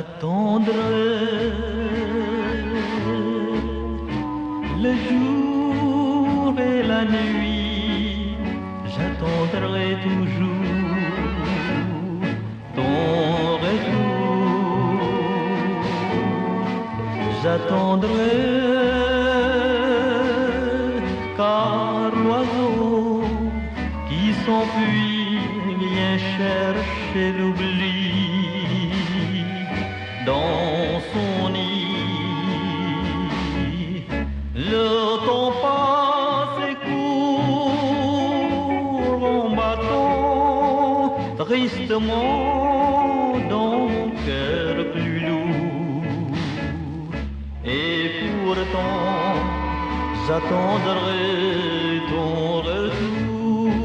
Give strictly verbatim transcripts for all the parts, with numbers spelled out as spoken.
J'attendrai le jour et la nuit, j'attendrai toujours ton retour. J'attendrai car l'oiseau qui s'enfuit vient chercher l'oubli dans son nid. Le temps passe et court en battant tristement dans mon cœur plus lourd. Et pourtant j'attendrai ton retour.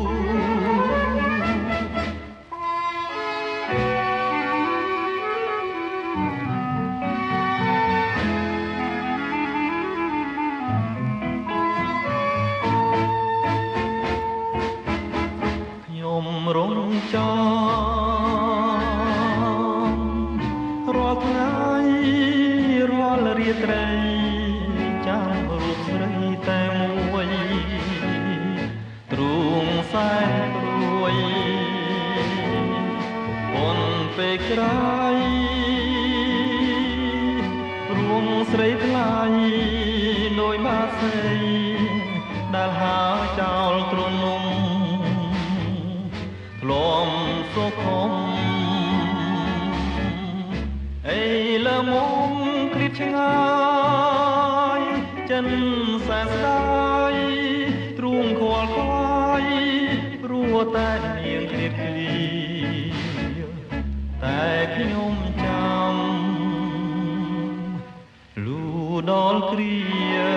Rong chang rol ngai rol ria trai cham rup srai tai moi trung sai roi pon pe krai ruang srai thlai noi ma sei dal ha chao trun num lom số không ấy là mong clip ngai chân xa xai trung khoa khoai rùa tai miệng clip clip tai nhom chăm lu đón clip